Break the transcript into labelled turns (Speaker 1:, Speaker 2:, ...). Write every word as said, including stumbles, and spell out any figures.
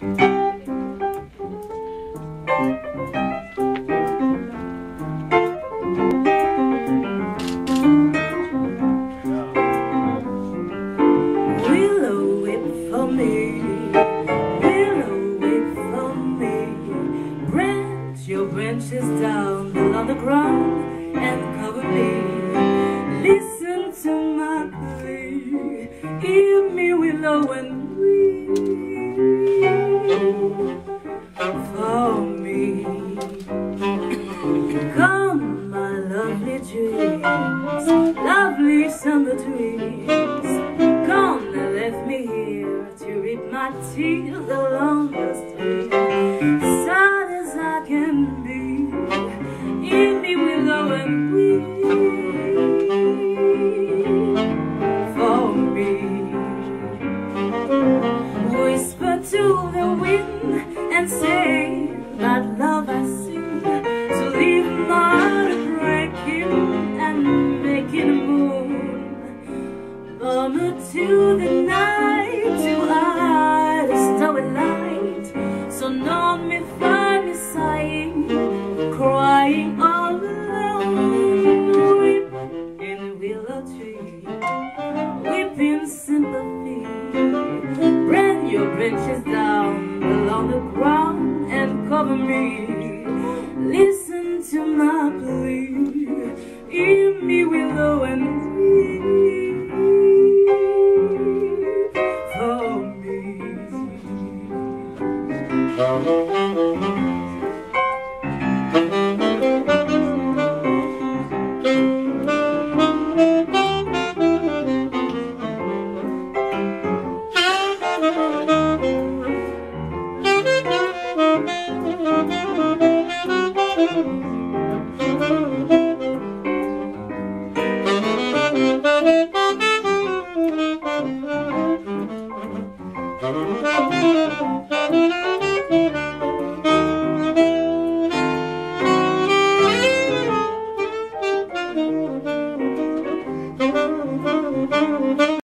Speaker 1: Branches down along the ground and cover me. Listen to my plea. Give me willow and weep for me. Come, my lovely dreams, lovely summer dreams. Come and leave me here to reap my tears along the street. Sad as I can be, give me willow and weep for me. Whisper to the wind and say that love I sing, to leave my heart breaking and making a moon. Murmur to the night to hide a starry light, so none may find me sighing, crying all alone. Weep in the willow tree, weep in sympathy. Bring your branches down along the ground and cover me. Listen to my plea. Give me willow and weep for me.
Speaker 2: Thank you.